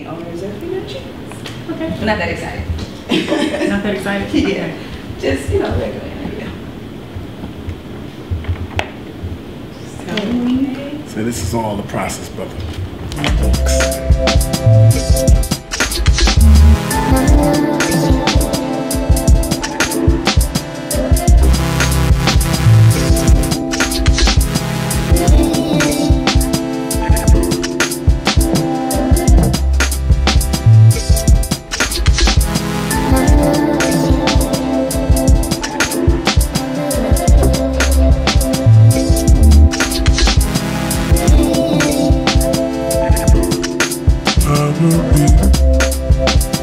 the owners of chickens. Okay. But not that excited. Not that excited? Yeah. Okay. Just, regular interview. Just tell them what you made. So this is all the process, brother. By Baruti.